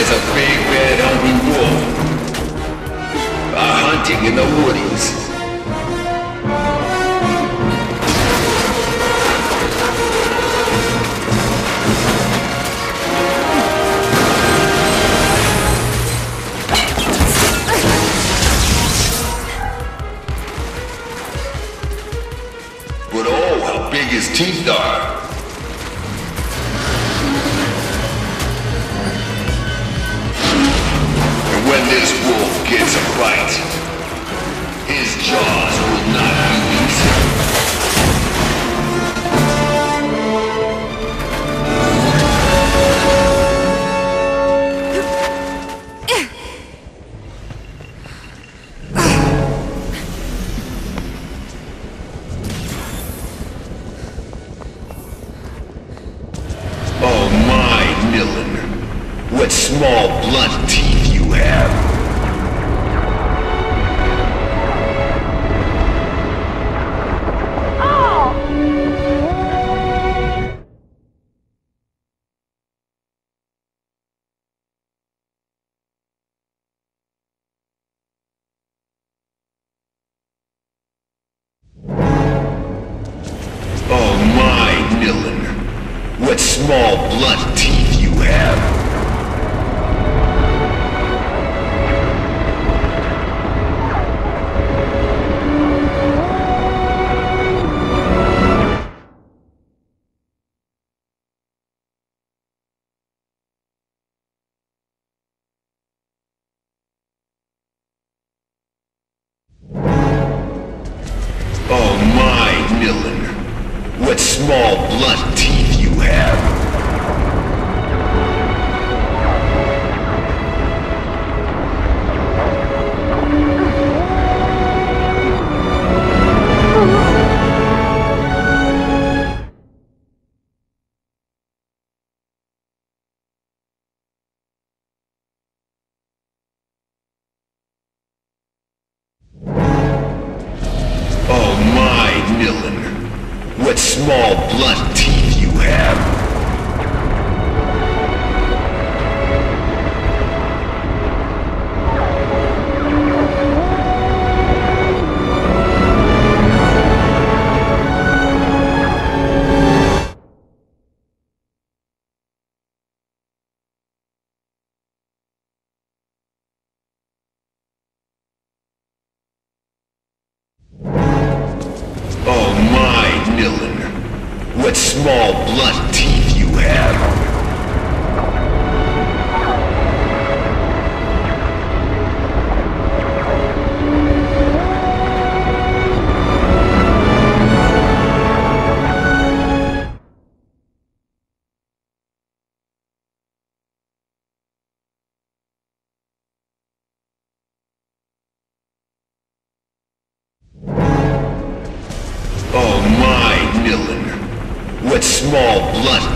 There's a big bad hungry wolf hunting in the woodies. But oh, how big his teeth are! And when this wolf gets a bite, his jaws will not be easy. Oh my, Millen, what small blunt teeth you have. Oh my, Millen, what small blunt teeth you have. Oh my, Millen, what small blunt teeth you have. Oh my, Millen, what small blunt teeth you have. Oh my, Millen, what small blunt teeth you have. Oh my, Millen, what small blunt